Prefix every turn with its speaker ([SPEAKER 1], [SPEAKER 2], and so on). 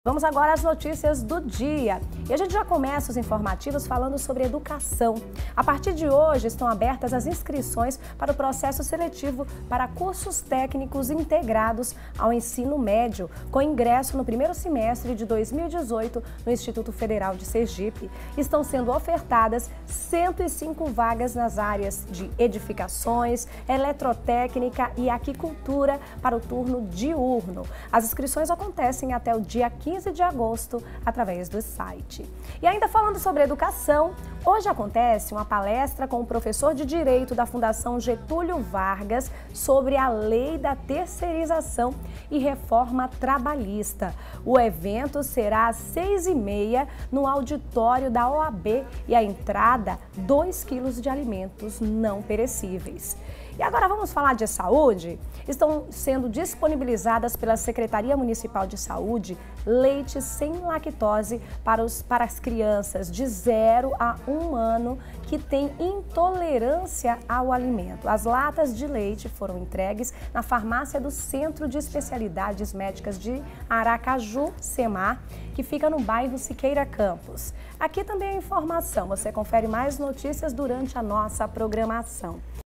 [SPEAKER 1] Vamos agora às notícias do dia. E a gente já começa os informativos falando sobre educação. A partir de hoje estão abertas as inscrições para o processo seletivo para cursos técnicos integrados ao ensino médio, com ingresso no primeiro semestre de 2018 no Instituto Federal de Sergipe. Estão sendo ofertadas 105 vagas nas áreas de edificações, eletrotécnica e aquicultura para o turno diurno. As inscrições acontecem até o dia 15 de agosto, através do site. E ainda falando sobre educação, hoje acontece uma palestra com o professor de Direito da Fundação Getúlio Vargas sobre a Lei da Terceirização e Reforma Trabalhista. O evento será às 6h30 no auditório da OAB e a entrada 2 quilos de alimentos não perecíveis. E agora vamos falar de saúde? Estão sendo disponibilizadas pela Secretaria Municipal de Saúde leite sem lactose para as crianças de 0 a 1 ano que têm intolerância ao alimento. As latas de leite foram entregues na farmácia do Centro de Especialidades Médicas de Aracaju, Semar, que fica no bairro Siqueira Campos. Aqui também a informação, você confere mais notícias durante a nossa programação.